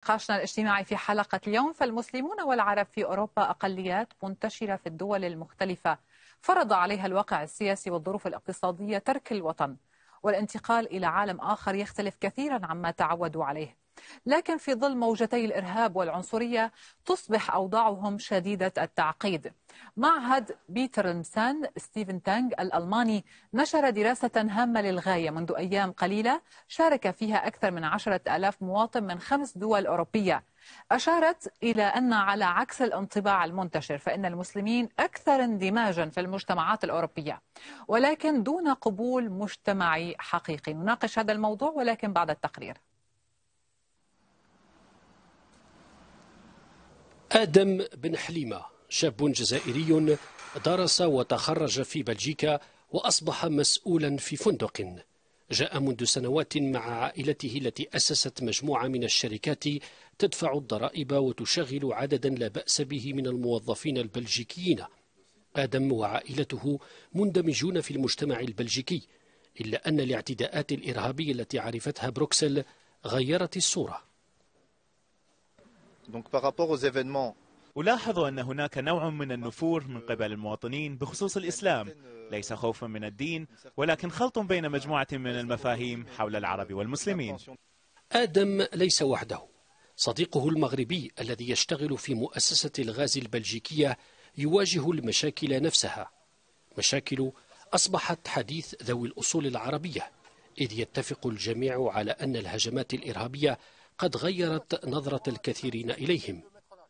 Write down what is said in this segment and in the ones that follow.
نقاشنا الاجتماعي في حلقة اليوم، فالمسلمون والعرب في أوروبا أقليات منتشرة في الدول المختلفة فرض عليها الواقع السياسي والظروف الاقتصادية ترك الوطن والانتقال إلى عالم آخر يختلف كثيرا عما تعودوا عليه. لكن في ظل موجتي الإرهاب والعنصرية تصبح أوضاعهم شديدة التعقيد. معهد بيترنسان ستيفن تانغ الألماني نشر دراسة هامة للغاية منذ أيام قليلة شارك فيها أكثر من 10,000 مواطن من 5 دول أوروبية. أشارت إلى أن على عكس الانطباع المنتشر فإن المسلمين أكثر اندماجا في المجتمعات الأوروبية ولكن دون قبول مجتمعي حقيقي. نناقش هذا الموضوع ولكن بعد التقرير. آدم بن حليمة شاب جزائري درس وتخرج في بلجيكا وأصبح مسؤولا في فندق. جاء منذ سنوات مع عائلته التي أسست مجموعة من الشركات تدفع الضرائب وتشغل عددا لا بأس به من الموظفين البلجيكيين. آدم وعائلته مندمجون في المجتمع البلجيكي، إلا أن الاعتداءات الإرهابية التي عرفتها بروكسل غيرت الصورة. ألاحظ أن هناك نوع من النفور من قبل المواطنين بخصوص الإسلام، ليس خوفا من الدين ولكن خلط بين مجموعة من المفاهيم حول العرب والمسلمين. آدم ليس وحده، صديقه المغربي الذي يشتغل في مؤسسة الغاز البلجيكية يواجه المشاكل نفسها، مشاكل أصبحت حديث ذوي الأصول العربية، إذ يتفق الجميع على أن الهجمات الإرهابية قد غيرت نظرة الكثيرين إليهم.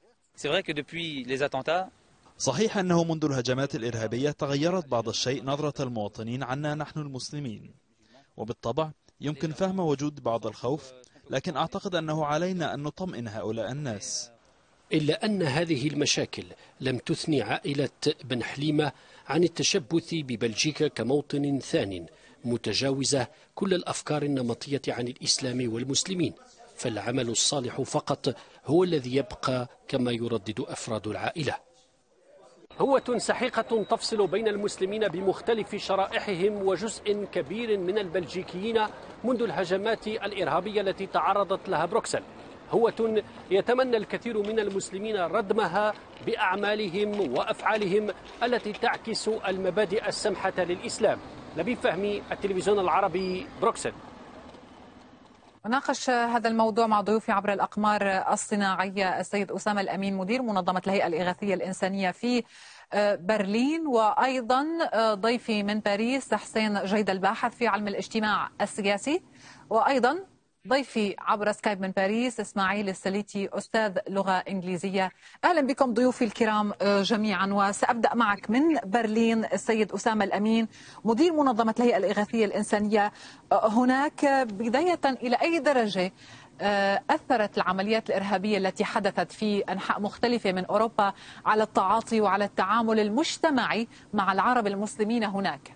صحيح أنه منذ الهجمات الإرهابية تغيرت بعض الشيء نظرة المواطنين عنا نحن المسلمين، وبالطبع يمكن فهم وجود بعض الخوف، لكن أعتقد أنه علينا أن نطمئن هؤلاء الناس. إلا أن هذه المشاكل لم تثني عائلة بن حليمة عن التشبث ببلجيكا كموطن ثان متجاوزة كل الأفكار النمطية عن الإسلام والمسلمين، فالعمل الصالح فقط هو الذي يبقى كما يردد أفراد العائلة. هوة سحيقة تفصل بين المسلمين بمختلف شرائحهم وجزء كبير من البلجيكيين منذ الهجمات الإرهابية التي تعرضت لها بروكسل. هوة يتمنى الكثير من المسلمين ردمها بأعمالهم وأفعالهم التي تعكس المبادئ السمحة للإسلام. لبيب فهمي، التلفزيون العربي، بروكسل. وناقش هذا الموضوع مع ضيوفي عبر الأقمار الصناعية السيد أسامة الأمين مدير منظمة الهيئة الإغاثية الإنسانية في برلين، وأيضا ضيفي من باريس حسين جيد الباحث في علم الاجتماع السياسي، وأيضا ضيفي عبر سكايب من باريس إسماعيل السليتي أستاذ لغة إنجليزية. أهلا بكم ضيوفي الكرام جميعا، وسأبدأ معك من برلين السيد أسامة الأمين مدير منظمة الهيئة الإغاثية الإنسانية. هناك بداية إلى أي درجة أثرت العمليات الإرهابية التي حدثت في أنحاء مختلفة من أوروبا على التعاطي وعلى التعامل المجتمعي مع العرب المسلمين هناك؟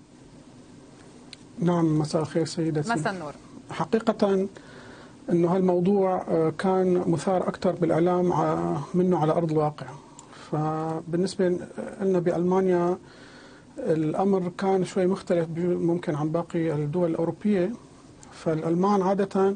نعم، مساء الخير سيدتي. مساء النور. حقيقة أنه هالموضوع كان مثار أكثر بالإعلام منه على أرض الواقع. فبالنسبة لنا بألمانيا الأمر كان شوي مختلف ممكن عن باقي الدول الأوروبية. فالألمان عادة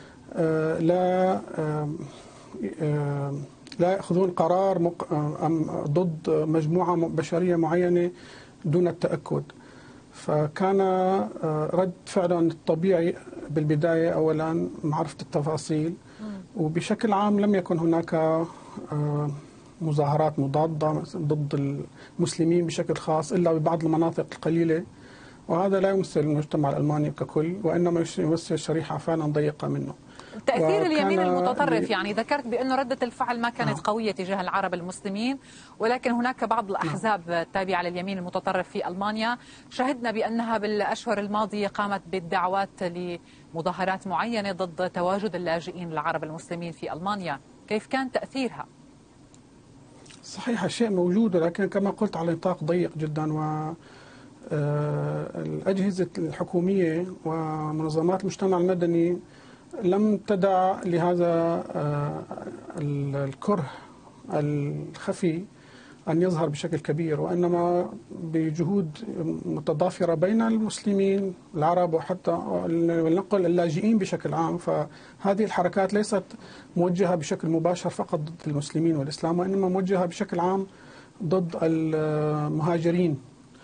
لا يأخذون قرار ضد مجموعة بشرية معينة دون التأكد. فكان رد فعلا الطبيعي بالبداية أولا معرفة التفاصيل، وبشكل عام لم يكن هناك مظاهرات مضادة ضد المسلمين بشكل خاص إلا ببعض المناطق القليلة، وهذا لا يمثل المجتمع الألماني ككل، وإنما يمثل شريحة فعلا ضيقة منه. تأثير اليمين المتطرف، يعني ذكرت بأنه ردة الفعل ما كانت قوية تجاه العرب المسلمين، ولكن هناك بعض الأحزاب التابعة لليمين المتطرف في ألمانيا شهدنا بأنها بالأشهر الماضية قامت بالدعوات لمظاهرات معينة ضد تواجد اللاجئين العرب المسلمين في ألمانيا. كيف كان تأثيرها؟ صحيح الشيء موجود، لكن كما قلت على نطاق ضيق جدا، الأجهزة الحكومية ومنظمات المجتمع المدني لم تدع لهذا الكره الخفي أن يظهر بشكل كبير، وإنما بجهود متضافرة بين المسلمين العرب وحتى ولنقل اللاجئين بشكل عام. فهذه الحركات ليست موجهة بشكل مباشر فقط ضد المسلمين والإسلام، وإنما موجهة بشكل عام ضد المهاجرين.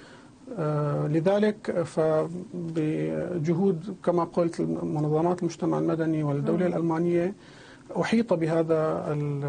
لذلك فبجهود كما قلت منظمات المجتمع المدني والدولة الألمانية أحيط بهذا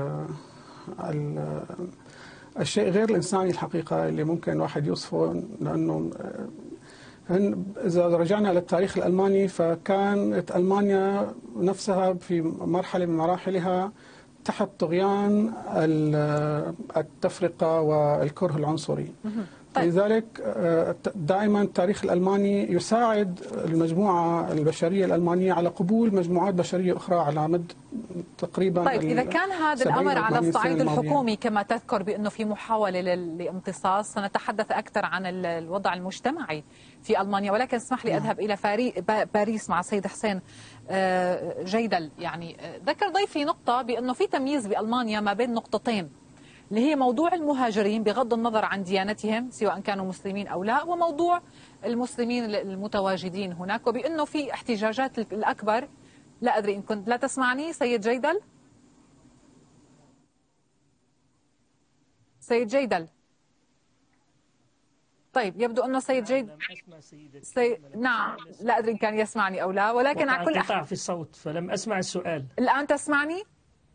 الشيء غير الإنساني الحقيقة اللي ممكن الواحد يوصفه، لأنه إذا رجعنا للتاريخ الألماني فكانت ألمانيا نفسها في مرحلة من مراحلها تحت طغيان التفرقة والكره العنصري. طيب. لذلك دائما التاريخ الألماني يساعد المجموعة البشرية الألمانية على قبول مجموعات بشرية أخرى على مد تقريبا. طيب إذا كان هذا الأمر على الصعيد الحكومي كما تذكر بأنه في محاولة للامتصاص، سنتحدث أكثر عن الوضع المجتمعي في ألمانيا، ولكن اسمح لي أذهب إلى باريس مع السيد حسين جيدل. يعني ذكر ضيفي نقطة بأنه في تمييز بألمانيا ما بين نقطتين، اللي هي موضوع المهاجرين بغض النظر عن ديانتهم سواء كانوا مسلمين أو لا، وموضوع المسلمين المتواجدين هناك، وبأنه في احتجاجات الأكبر. لا أدري إن كنت لا تسمعني سيد جيدل. سيد جيدل، طيب يبدو أنه سيد جيدل نعم، لا أدري إن كان يسمعني أو لا، ولكن على كل انقطاع في الصوت فلم أسمع السؤال. الآن تسمعني؟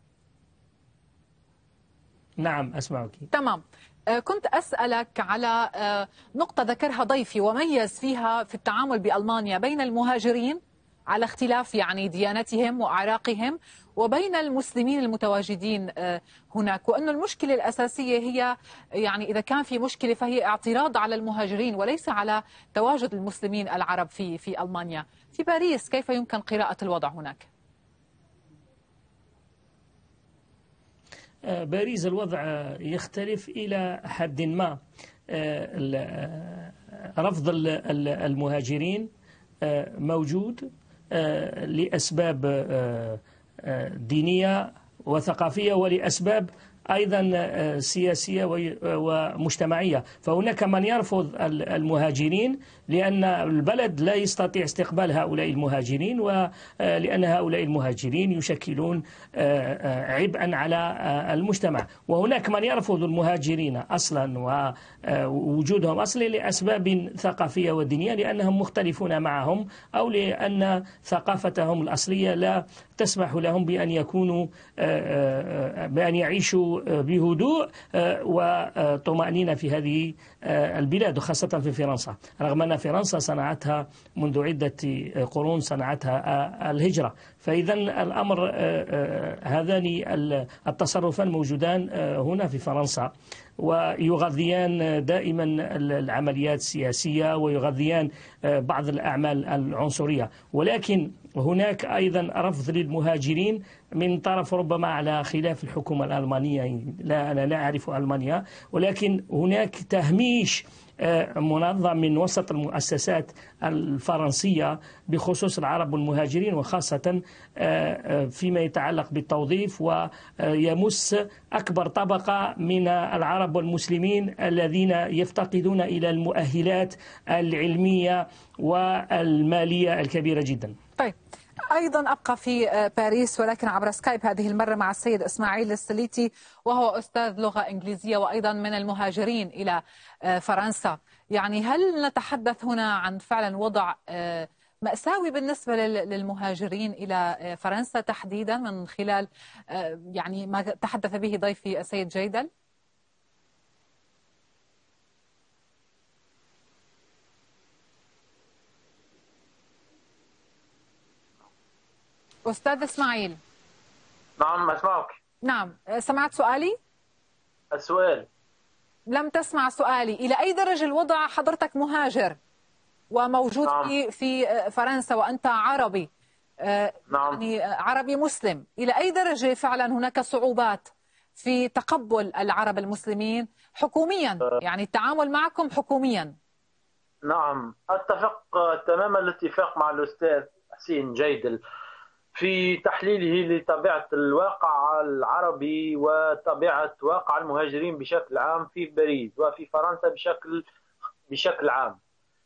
نعم أسمعك. تمام. كنت أسألك على نقطة ذكرها ضيفي وميز فيها في التعامل بألمانيا بين المهاجرين على اختلاف يعني ديانتهم وأعراقهم وبين المسلمين المتواجدين هناك، وأن المشكلة الأساسية هي يعني إذا كان في مشكلة فهي اعتراض على المهاجرين وليس على تواجد المسلمين العرب في ألمانيا. في باريس كيف يمكن قراءة الوضع هناك؟ باريس الوضع يختلف إلى حد ما. رفض المهاجرين موجود لأسباب دينية وثقافية ولأسباب أيضا سياسية ومجتمعية. فهناك من يرفض المهاجرين لأن البلد لا يستطيع استقبال هؤلاء المهاجرين، ولأن هؤلاء المهاجرين يشكلون عبئا على المجتمع. وهناك من يرفض المهاجرين أصلا ووجودهم أصلي لأسباب ثقافية ودينية، لأنهم مختلفون معهم أو لأن ثقافتهم الأصلية لا تسمح لهم بأن يكونوا بأن يعيشوا بهدوء وطمأنينة في هذه البلاد، وخاصة في فرنسا، رغم أن فرنسا صنعتها منذ عدة قرون صنعتها الهجرة. فإذا الأمر هذان التصرفان موجودان هنا في فرنسا، ويغذيان دائما العمليات السياسية ويغذيان بعض الأعمال العنصرية. ولكن هناك أيضا رفض للمهاجرين من طرف ربما على خلاف الحكومة الألمانية. أنا لا أعرف ألمانيا، ولكن هناك تهميش منظم من وسط المؤسسات الفرنسية بخصوص العرب والمهاجرين، وخاصة فيما يتعلق بالتوظيف، ويمس أكبر طبقة من العرب والمسلمين الذين يفتقدون إلى المؤهلات العلمية والمالية الكبيرة جدا. طيب أيضا أبقى في باريس ولكن عبر سكايب هذه المرة مع السيد إسماعيل السليتي، وهو أستاذ لغة إنجليزية وأيضا من المهاجرين إلى فرنسا. يعني هل نتحدث هنا عن فعلا وضع مأساوي بالنسبة للمهاجرين إلى فرنسا تحديدا من خلال يعني ما تحدث به ضيفي السيد جيدل؟ أستاذ إسماعيل. نعم أسمعك. نعم، سمعت سؤالي؟ السؤال لم تسمع سؤالي. إلى أي درجة الوضع حضرتك مهاجر وموجود نعم. في فرنسا وأنت عربي نعم. يعني عربي مسلم، إلى أي درجة فعلا هناك صعوبات في تقبل العرب المسلمين حكوميا، يعني التعامل معكم حكوميا؟ نعم أتفق تماما الاتفاق مع الأستاذ حسين جيدل في تحليله لطبيعة الواقع العربي وطبيعة واقع المهاجرين بشكل عام في باريس وفي فرنسا بشكل عام.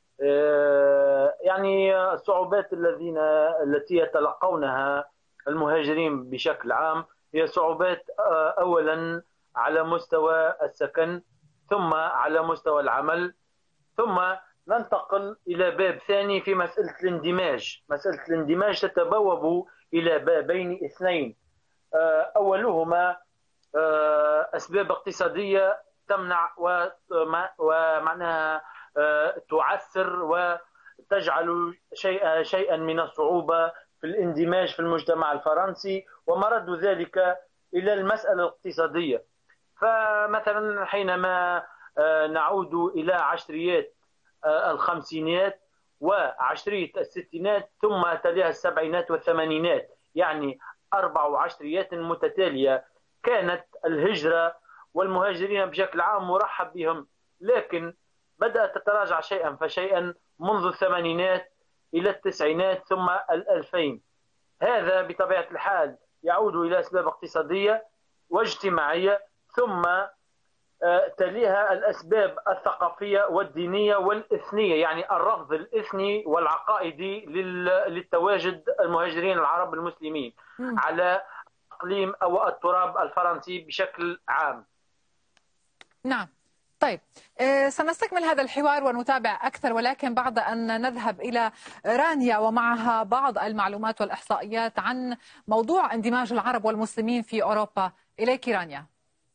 يعني الصعوبات التي يتلقونها المهاجرين بشكل عام هي صعوبات أولا على مستوى السكن، ثم على مستوى العمل، ثم ننتقل إلى باب ثاني في مسألة الاندماج. مسألة الاندماج تتبوب إلى بابين اثنين، أولهما أسباب اقتصادية تمنع ومعناها تعثر وتجعل شيئا من الصعوبة في الاندماج في المجتمع الفرنسي، ومرد ذلك إلى المسألة الاقتصادية. فمثلا حينما نعود إلى عشريات الخمسينات وعشرية الستينات ثم تليها السبعينات والثمانينات، يعني 4 عشريات متتالية، كانت الهجرة والمهاجرين بشكل عام مرحب بهم، لكن بدأت تتراجع شيئا فشيئا منذ الثمانينات إلى التسعينات ثم 2000. هذا بطبيعة الحال يعود إلى أسباب اقتصادية واجتماعية، ثم تليها الأسباب الثقافية والدينية والإثنية، يعني الرفض الإثني والعقائدي للتواجد المهاجرين العرب المسلمين على إقليم أو التراب الفرنسي بشكل عام. نعم. طيب، سنستكمل هذا الحوار ونتابع أكثر، ولكن بعد أن نذهب إلى رانيا ومعها بعض المعلومات والإحصائيات عن موضوع اندماج العرب والمسلمين في أوروبا. إليك رانيا.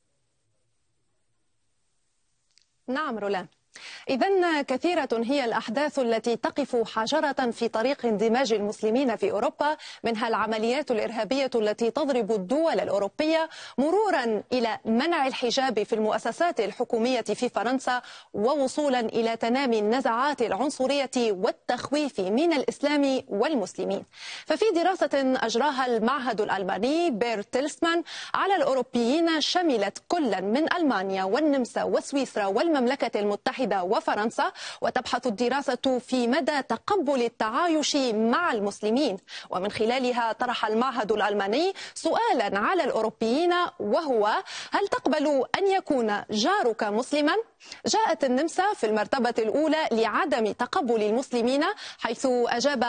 نعم رولان، إذن كثيرة هي الأحداث التي تقف حجرة في طريق اندماج المسلمين في أوروبا، منها العمليات الإرهابية التي تضرب الدول الأوروبية، مرورا إلى منع الحجاب في المؤسسات الحكومية في فرنسا، ووصولا إلى تنامي النزعات العنصرية والتخويف من الإسلام والمسلمين. ففي دراسة أجراها المعهد الألماني بيرتلسمان على الأوروبيين، شملت كل من ألمانيا والنمسا وسويسرا والمملكة المتحدة وفرنسا، وتبحث الدراسة في مدى تقبل التعايش مع المسلمين. ومن خلالها طرح المعهد الألماني سؤالا على الأوروبيين، وهو: هل تقبل أن يكون جارك مسلما؟ جاءت النمسا في المرتبة الأولى لعدم تقبل المسلمين، حيث أجاب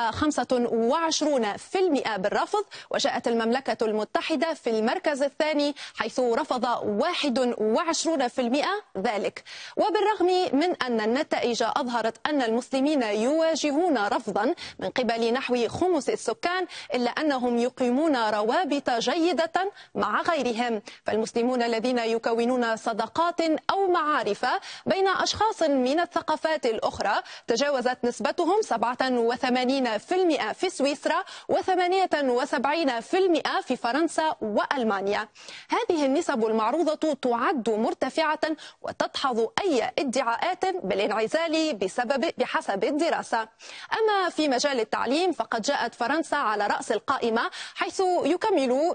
25% بالرفض، وجاءت المملكة المتحدة في المركز الثاني، حيث رفض 21% ذلك. وبالرغم من أن النتائج أظهرت أن المسلمين يواجهون رفضا من قبل نحو خمس السكان، إلا أنهم يقيمون روابط جيدة مع غيرهم. فالمسلمون الذين يكونون صداقات أو معارف بين أشخاص من الثقافات الأخرى تجاوزت نسبتهم 87% في سويسرا و78% في فرنسا وألمانيا. هذه النسب المعروضة تعد مرتفعة وتدحض أي ادعاءات بالانعزال بحسب الدراسة. أما في مجال التعليم فقد جاءت فرنسا على رأس القائمة، حيث يكمل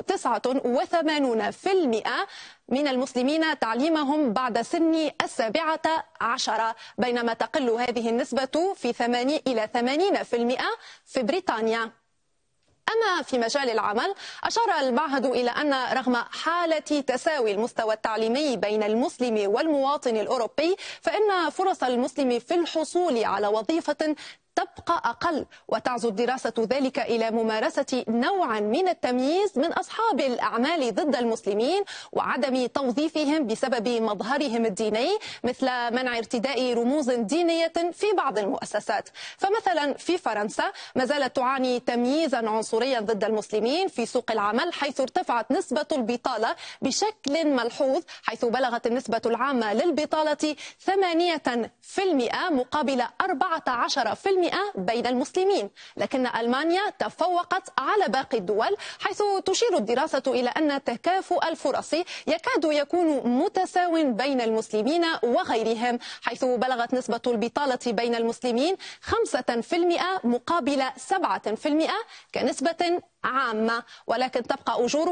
89% من المسلمين تعليمهم بعد سن 17، بينما تقل هذه النسبة في 80 إلى 80% في بريطانيا. أما في مجال العمل أشار المعهد إلى أن رغم حالة تساوي المستوى التعليمي بين المسلم والمواطن الأوروبي، فإن فرص المسلم في الحصول على وظيفة تبقى أقل، وتعزو الدراسة ذلك إلى ممارسة نوع من التمييز من أصحاب الأعمال ضد المسلمين، وعدم توظيفهم بسبب مظهرهم الديني، مثل منع ارتداء رموز دينية في بعض المؤسسات. فمثلا في فرنسا ما زالت تعاني تمييزا عنصريا ضد المسلمين في سوق العمل، حيث ارتفعت نسبة البطالة بشكل ملحوظ، حيث بلغت النسبة العامة للبطالة 8% مقابل 14% بين المسلمين. لكن ألمانيا تفوقت على باقي الدول، حيث تشير الدراسة إلى أن تكافؤ الفرص يكاد يكون متساو بين المسلمين وغيرهم، حيث بلغت نسبة البطالة بين المسلمين 5% مقابل 7% كنسبة عامة، ولكن تبقى أجورهم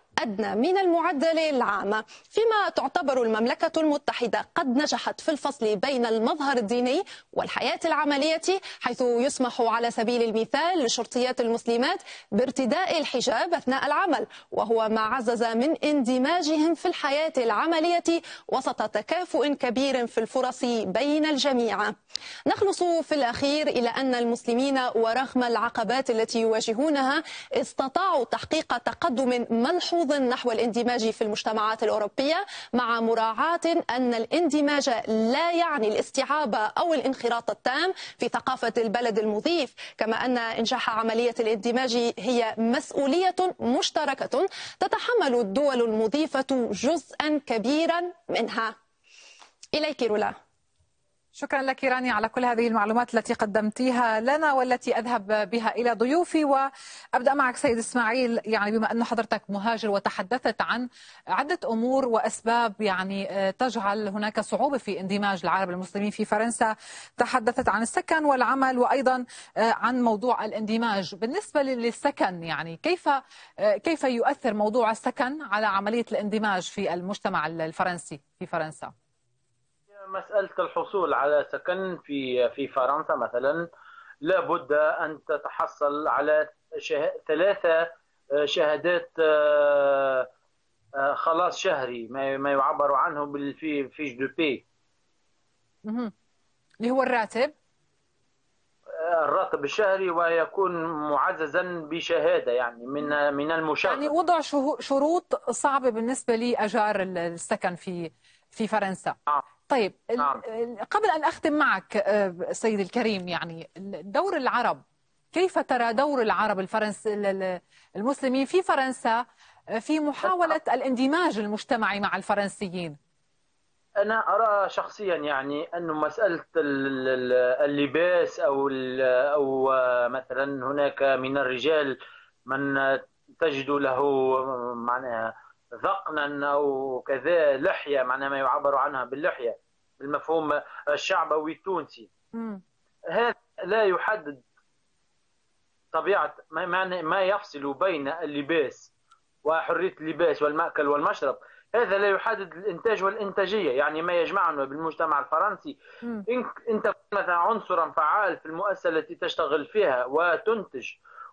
أدنى من المعدل العام، فيما تعتبر المملكة المتحدة قد نجحت في الفصل بين المظهر الديني والحياة العملية، حيث يسمح على سبيل المثال للشرطيات المسلمات بارتداء الحجاب أثناء العمل، وهو ما عزز من اندماجهم في الحياة العملية وسط تكافؤ كبير في الفرص بين الجميع. نخلص في الأخير إلى أن المسلمين ورغم العقبات التي يواجهونها استطاعوا تحقيق تقدم ملحوظ نحو الاندماج في المجتمعات الأوروبية، مع مراعاة أن الاندماج لا يعني الاستيعاب أو الانخراط التام في ثقافة البلد المضيف، كما أن إنجاح عملية الاندماج هي مسؤولية مشتركة تتحمل الدول المضيفة جزءا كبيرا منها. إليك رولا. شكرا لك رانيا على كل هذه المعلومات التي قدمتيها لنا والتي أذهب بها إلى ضيوفي، وأبدأ معك سيد إسماعيل. يعني بما أن حضرتك مهاجر وتحدثت عن عدة أمور وأسباب يعني تجعل هناك صعوبة في اندماج العرب المسلمين في فرنسا، تحدثت عن السكن والعمل وأيضا عن موضوع الاندماج. بالنسبة للسكن يعني كيف يؤثر موضوع السكن على عملية الاندماج في المجتمع الفرنسي في فرنسا؟ مسألة الحصول على سكن في فرنسا مثلا لابد أن تتحصل على 3 شهادات خلاص شهري، ما يعبر عنه بالفيش دو بي، اللي هو الراتب الشهري، ويكون معززا بشهادة يعني من المشغل. يعني وضع شروط صعبة بالنسبة لأجار السكن في فرنسا. طيب قبل أن أختم معك سيد الكريم، يعني دور العرب، كيف ترى دور العرب المسلمين في فرنسا في محاولة الاندماج المجتمعي مع الفرنسيين؟ أنا أرى شخصيا يعني أن مسألة اللباس أو مثلا هناك من الرجال من تجد له معناها ذقنا أو كذا لحية، معناها ما يعبر عنها باللحية بالمفهوم الشعبوي التونسي. هذا لا يحدد طبيعة ما يفصل بين اللباس وحرية اللباس والمأكل والمشرب. هذا لا يحدد الإنتاج والإنتاجية، يعني ما يجمعنا بالمجتمع الفرنسي إن تكون مثلا عنصرا فعال في المؤسسة التي تشتغل فيها وتنتج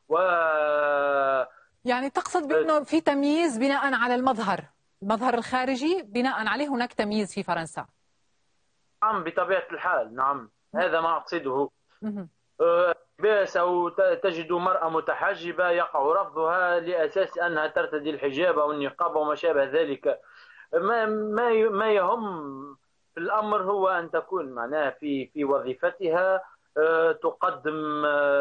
يعني تقصد بأنه في تمييز بناء على المظهر الخارجي، بناء عليه هناك تمييز في فرنسا؟ نعم بطبيعة الحال، نعم هذا ما أقصده. بس أو تجد مرأة متحجبة يقع رفضها لأساس أنها ترتدي الحجاب أو النقاب وما شابه ذلك. ما يهم في الأمر هو أن تكون معناها في وظيفتها تقدم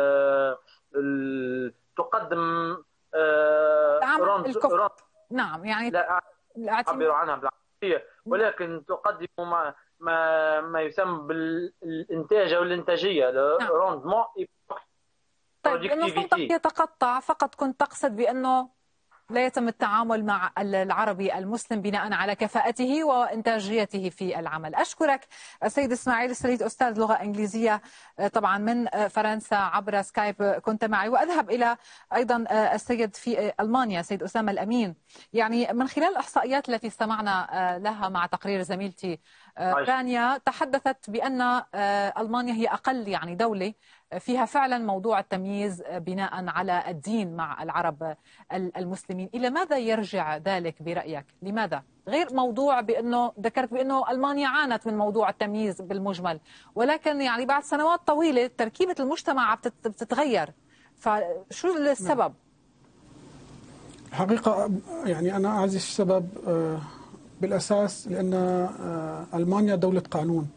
نعم يعني لا أعبر عنها بالعربية، ولكن تقدم ما يسمى بالإنتاج أو الإنتاجية روندمون. طيب لأنه صوتك يتقطع، فقط كنت تقصد بأنه لا يتم التعامل مع العربي المسلم بناء على كفاءته وإنتاجيته في العمل. أشكرك السيد إسماعيل السريد، أستاذ لغة إنجليزية طبعا من فرنسا عبر سكايب كنت معي. وأذهب إلى أيضا السيد في ألمانيا سيد أسامة الأمين. يعني من خلال الإحصائيات التي استمعنا لها مع تقرير زميلتي رانيا، تحدثت بأن ألمانيا هي أقل يعني دولة فيها فعلا موضوع التمييز بناء على الدين مع العرب المسلمين. إلى ماذا يرجع ذلك برأيك؟ لماذا؟ غير موضوع بأنه ذكرت بأنه ألمانيا عانت من موضوع التمييز بالمجمل، ولكن يعني بعد سنوات طويلة تركيبة المجتمع بتتغير، فشو السبب؟ الحقيقة يعني أنا أعزي السبب بالأساس لأن ألمانيا دولة قانون،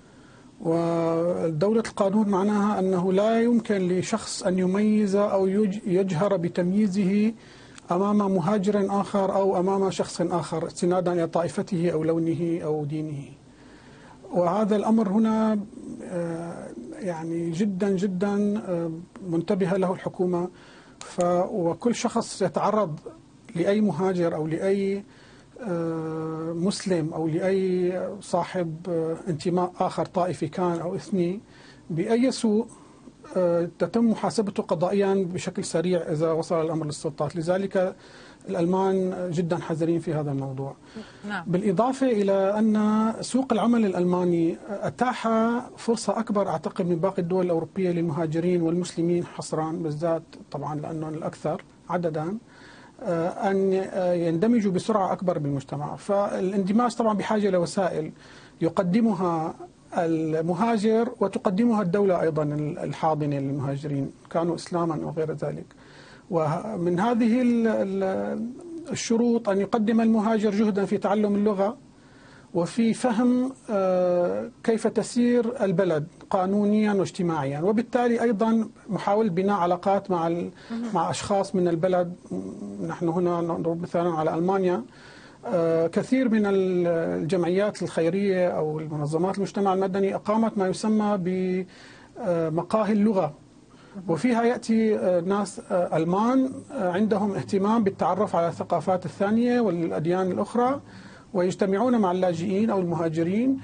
ودولة القانون معناها أنه لا يمكن لشخص أن يميز أو يجهر بتمييزه أمام مهاجر آخر أو أمام شخص آخر استنادا إلى طائفته أو لونه أو دينه. وهذا الأمر هنا يعني جدا جدا منتبهة له الحكومة، وكل شخص يتعرض لأي مهاجر أو لأي مسلم أو لأي صاحب انتماء آخر طائفي كان أو إثني بأي سوء تتم محاسبته قضائيا بشكل سريع إذا وصل الأمر للسلطات. لذلك الألمان جدا حذرين في هذا الموضوع. نعم. بالإضافة إلى أن سوق العمل الألماني أتاح فرصة أكبر أعتقد من باقي الدول الأوروبية للمهاجرين والمسلمين حصرا بالذات طبعا لأنهم الأكثر عددا أن يندمجوا بسرعة أكبر بالمجتمع. فالاندماج طبعا بحاجة لوسائل يقدمها المهاجر وتقدمها الدولة أيضا الحاضنة للمهاجرين كانوا إسلاما وغير ذلك. ومن هذه الشروط أن يقدم المهاجر جهدا في تعلم اللغة وفي فهم كيف تسير البلد قانونيا واجتماعيا، وبالتالي أيضا محاولة بناء علاقات مع أشخاص من البلد. نحن هنا نضرب مثلا على ألمانيا، كثير من الجمعيات الخيرية أو المنظمات المجتمع المدني أقامت ما يسمى بمقاهي اللغة، وفيها يأتي ناس ألمان عندهم اهتمام بالتعرف على الثقافات الثانية والأديان الأخرى ويجتمعون مع اللاجئين أو المهاجرين.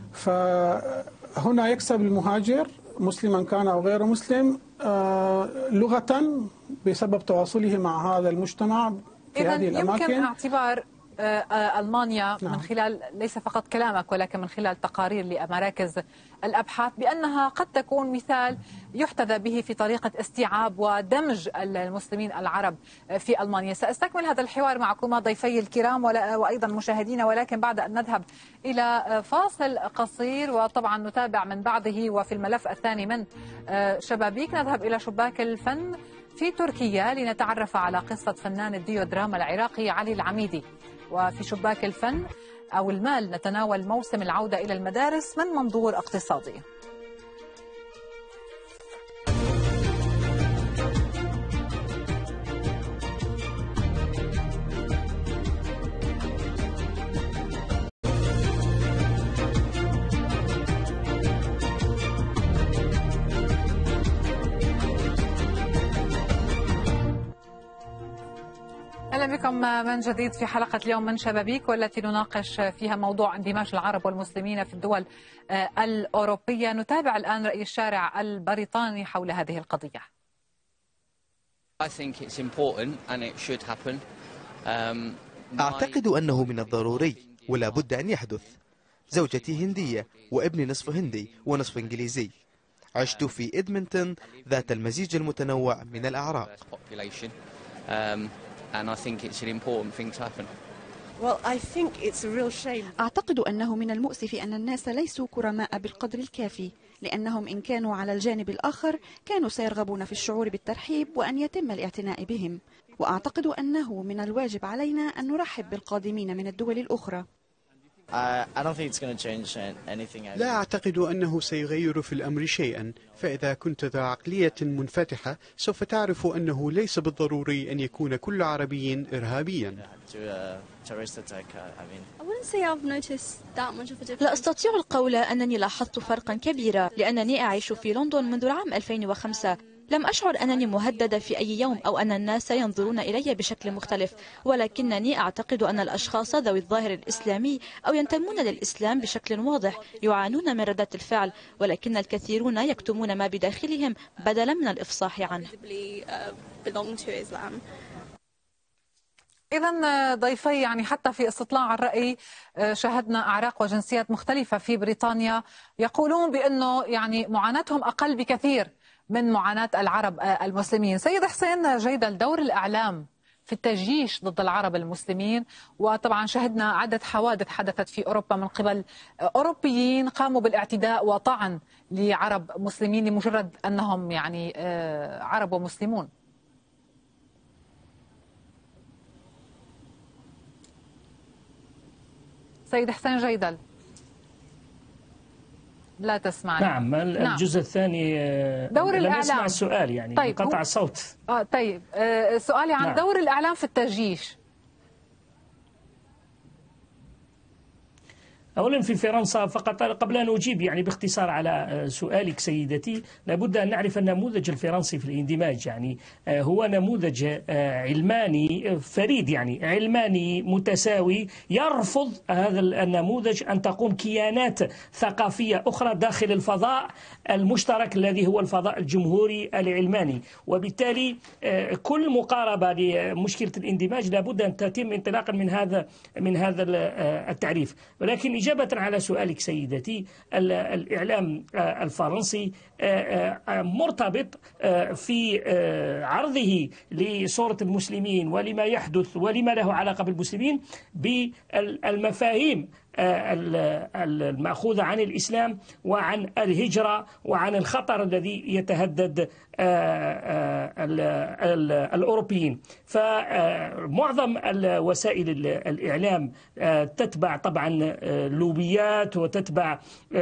فهنا يكسب المهاجر مسلما كان أو غير مسلم لغة بسبب تواصله مع هذا المجتمع في هذه الأماكن. يمكن اعتبار ألمانيا نعم. من خلال ليس فقط كلامك ولكن من خلال تقارير لمراكز الأبحاث بأنها قد تكون مثال يحتذى به في طريقة استيعاب ودمج المسلمين العرب في ألمانيا. سأستكمل هذا الحوار معكم ضيفي الكرام وأيضا مشاهدينا، ولكن بعد أن نذهب إلى فاصل قصير وطبعا نتابع من بعده وفي الملف الثاني من شبابيك نذهب إلى شباك الفن في تركيا لنتعرف على قصة فنان الديودراما العراقي علي العميدي. وفي شباك الفن أو المال نتناول موسم العودة إلى المدارس من منظور اقتصادي. أهلا بكم من جديد في حلقة اليوم من شبابيك، والتي نناقش فيها موضوع اندماج العرب والمسلمين في الدول الأوروبية. نتابع الآن رأي الشارع البريطاني حول هذه القضية. أعتقد أنه من الضروري ولا بد أن يحدث. زوجتي هندية وابني نصف هندي ونصف إنجليزي. عشت في إدمنتون ذات المزيج المتنوع من الأعراق. أعتقد أنه من المؤسف أن الناس ليسوا كرماء بالقدر الكافي، لأنهم إن كانوا على الجانب الآخر كانوا سيرغبون في الشعور بالترحيب وأن يتم الاعتناء بهم. وأعتقد أنه من الواجب علينا أن نرحب بالقادمين من الدول الأخرى. لا أعتقد أنه سيغير في الأمر شيئا، فإذا كنت ذا عقلية منفتحة سوف تعرف أنه ليس بالضروري أن يكون كل عربي إرهابيا. لا أستطيع القول أنني لاحظت فرقا كبيرا، لأنني أعيش في لندن منذ العام 2005. لم أشعر أنني مهددة في أي يوم أو أن الناس ينظرون إلي بشكل مختلف، ولكنني أعتقد أن الأشخاص ذوي الظاهر الإسلامي أو ينتمون للإسلام بشكل واضح يعانون من ردة الفعل، ولكن الكثيرون يكتمون ما بداخلهم بدلا من الإفصاح عنه. إذا ضيفي، يعني حتى في استطلاع الرأي شاهدنا أعراق وجنسيات مختلفة في بريطانيا يقولون بأنه يعني معاناتهم أقل بكثير من معاناة العرب المسلمين. سيد حسين جيدل، دور الإعلام في التجيش ضد العرب المسلمين، وطبعا شهدنا عدة حوادث حدثت في أوروبا من قبل أوروبيين قاموا بالاعتداء وطعن لعرب مسلمين لمجرد أنهم يعني عرب ومسلمون. سيد حسين جيدل، لا تسمعني. نعم، الجزء الثاني دور لم الإعلام. أسمع السؤال يعني. طيب قطع صوت. طيب سؤالي عن دور الإعلام في التجيش. أولا في فرنسا فقط، قبل أن أجيب يعني باختصار على سؤالك سيدتي، لابد أن نعرف النموذج الفرنسي في الاندماج يعني هو نموذج علماني فريد، يعني علماني متساوي، يرفض هذا النموذج أن تقوم كيانات ثقافية أخرى داخل الفضاء المشترك الذي هو الفضاء الجمهوري العلماني. وبالتالي كل مقاربة لمشكلة الاندماج لابد أن تتم انطلاقا من هذا التعريف. ولكن إجابة على سؤالك سيدتي، الإعلام الفرنسي مرتبط في عرضه لصورة المسلمين ولما يحدث ولما له علاقة بالمسلمين بالمفاهيم المأخوذة عن الإسلام وعن الهجرة وعن الخطر الذي يتهدد الأوروبيين. فمعظم وسائل الإعلام تتبع طبعا لوبيات وتتبع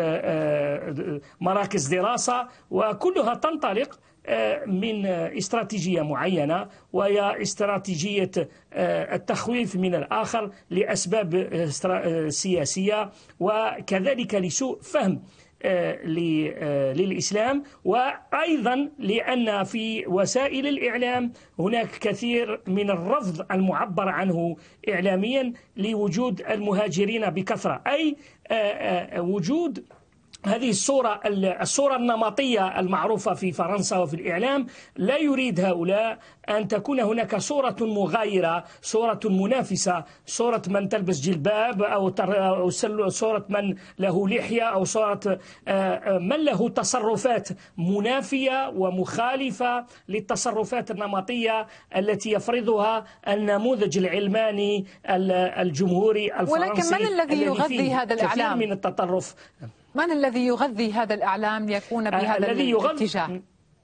مراكز دراسة، وكلها تنطلق من استراتيجية معينة، وهي استراتيجية التخويف من الآخر لأسباب سياسية وكذلك لسوء فهم للإسلام، وأيضا لأن في وسائل الإعلام هناك كثير من الرفض المعبر عنه إعلاميا لوجود المهاجرين بكثرة، أي وجود هذه الصورة النمطية المعروفة في فرنسا وفي الإعلام. لا يريد هؤلاء أن تكون هناك صورة مغايرة، صورة منافسة، صورة من تلبس جلباب أو صورة من له لحية أو صورة من له تصرفات منافية ومخالفة للتصرفات النمطية التي يفرضها النموذج العلماني الجمهوري الفرنسي. ولكن من الذي يغذي هذا الإعلام؟ كثير من التطرف. من الذي يغذي هذا الإعلام ليكون بهذا الاتجاه؟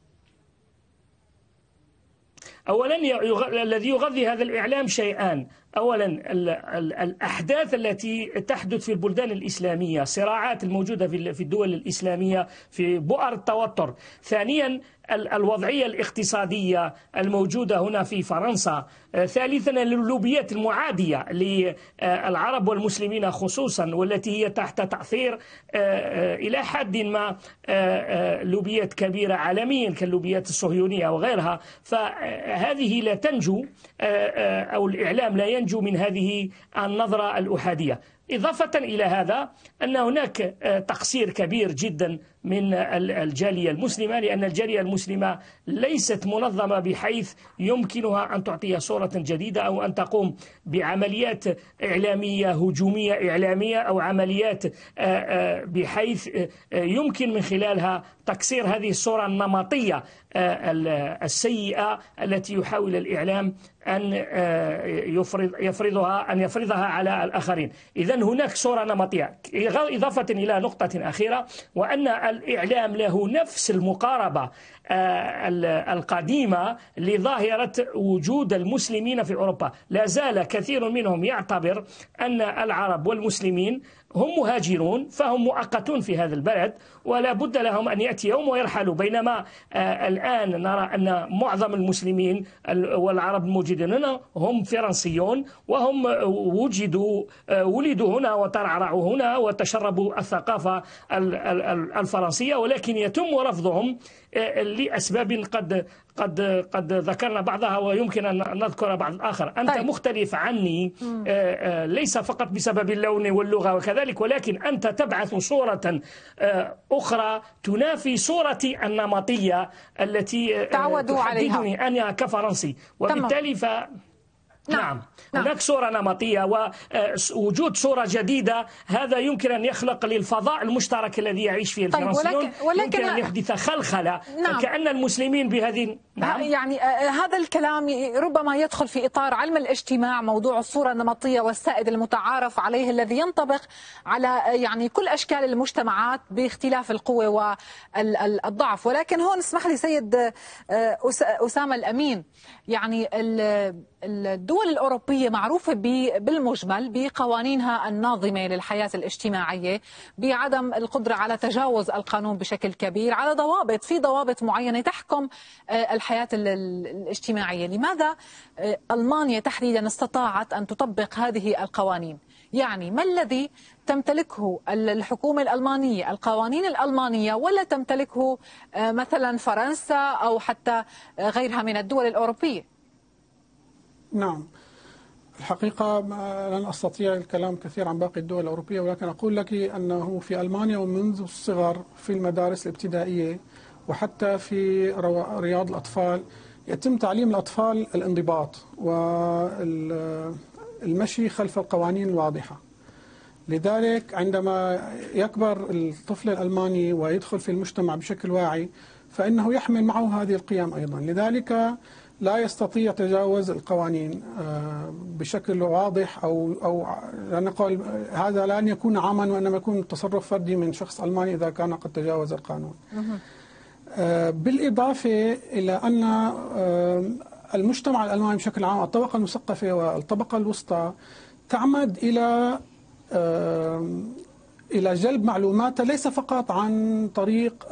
أولا الذي يغذي هذا الإعلام شيئان: أولا الأحداث التي تحدث في البلدان الإسلامية، الصراعات الموجودة في الدول الإسلامية في بؤر التوتر. ثانيا الوضعية الاقتصادية الموجودة هنا في فرنسا. ثالثا اللوبيات المعادية للعرب والمسلمين خصوصا، والتي هي تحت تأثير إلى حد ما لوبيات كبيرة عالميا كاللوبيات الصهيونية وغيرها. فهذه لا تنجو، أو الإعلام لا ينجو من هذه النظرة الأحادية. إضافة إلى هذا أن هناك تقصير كبير جدا من الجالية المسلمة، لأن الجالية المسلمة ليست منظمة بحيث يمكنها أن تعطي صورة جديدة أو أن تقوم بعمليات إعلامية هجومية إعلامية أو عمليات بحيث يمكن من خلالها تكسير هذه الصورة النمطية السيئة التي يحاول الإعلام أن يفرضها على الآخرين. إذن هناك صورة نمطية. إضافة إلى نقطة أخيرة، وأن الإعلام له نفس المقاربة القديمة لظاهرة وجود المسلمين في أوروبا. لا زال كثير منهم يعتبر أن العرب والمسلمين هم مهاجرون، فهم مؤقتون في هذا البلد ولا بد لهم أن يأتي يوم ويرحلوا. بينما الآن نرى أن معظم المسلمين والعرب الموجودين هنا هم فرنسيون، وهم ولدوا هنا وترعرعوا هنا وتشربوا الثقافة الفرنسية، ولكن يتم رفضهم لأسباب قد ذكرنا بعضها ويمكن أن نذكر بعض الآخر. أنت مختلف عني ليس فقط بسبب اللون واللغة وكذلك، ولكن أنت تبعث صورة أخرى تنافي صورتي النمطية التي تعودوا عليها أنا كفرنسي. وبالتالي نعم هناك صورة نمطية، ووجود صورة جديدة هذا يمكن أن يخلق للفضاء المشترك الذي يعيش فيه الفرنسيون، يمكن أن يحدث خلخلة. كأن المسلمين بهذه يعني هذا الكلام ربما يدخل في إطار علم الاجتماع، موضوع الصورة النمطية والسائد المتعارف عليه الذي ينطبق على يعني كل أشكال المجتمعات باختلاف القوة والضعف. ولكن هون اسمح لي سيد أسامة الأمين، يعني الدول الأوروبية معروفة بالمجمل بقوانينها الناظمة للحياة الاجتماعية، بعدم القدرة على تجاوز القانون بشكل كبير، على ضوابط معينة تحكم الحياة الاجتماعية. لماذا ألمانيا تحديدا استطاعت أن تطبق هذه القوانين؟ يعني ما الذي تمتلكه الحكومة الألمانية، القوانين الألمانية، ولا تمتلكه مثلا فرنسا أو حتى غيرها من الدول الأوروبية؟ نعم، الحقيقة لن أستطيع الكلام كثير عن باقي الدول الأوروبية، ولكن أقول لك أنه في ألمانيا ومنذ الصغر في المدارس الابتدائية وحتى في رياض الأطفال يتم تعليم الأطفال الانضباط والمشي خلف القوانين الواضحة. لذلك عندما يكبر الطفل الألماني ويدخل في المجتمع بشكل واعي فإنه يحمل معه هذه القيم أيضا، لذلك لا يستطيع تجاوز القوانين بشكل واضح أو نقول هذا لن يكون عاما وإنما يكون تصرف فردي من شخص ألماني إذا كان قد تجاوز القانون. بالإضافة إلى أن المجتمع الألماني بشكل عام، الطبقة المثقفة والطبقة الوسطى، تعمد إلى جلب معلومات ليس فقط عن طريق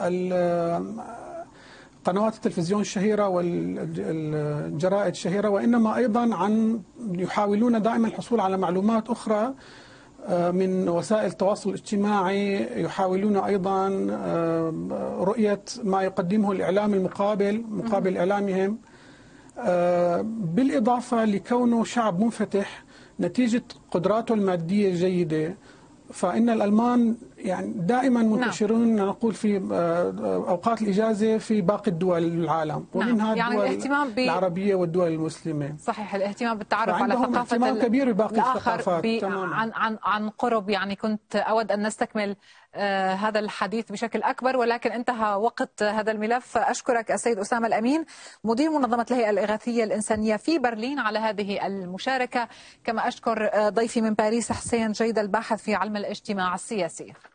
قنوات التلفزيون الشهيرة والجرائد الشهيرة، وإنما أيضا يحاولون دائما الحصول على معلومات أخرى من وسائل التواصل الاجتماعي، يحاولون أيضا رؤية ما يقدمه الإعلام مقابل إعلامهم، بالإضافة لكونه شعب منفتح نتيجة قدراته المادية الجيدة. فإن الألمان يعني دائما منتشرون نقول في أوقات الإجازة في باقي الدول العالم، ومنها يعني الدول العربية والدول المسلمة. صحيح، الاهتمام بالتعرف على ثقافة كبير بباقي الثقافات عن قرب. يعني كنت أود أن نستكمل هذا الحديث بشكل أكبر، ولكن انتهى وقت هذا الملف. أشكرك السيد أسامة الأمين، مدير منظمة الهيئة الإغاثية الإنسانية في برلين، على هذه المشاركة. كما أشكر ضيفي من باريس حسين جيد، الباحث في علم الاجتماع السياسي.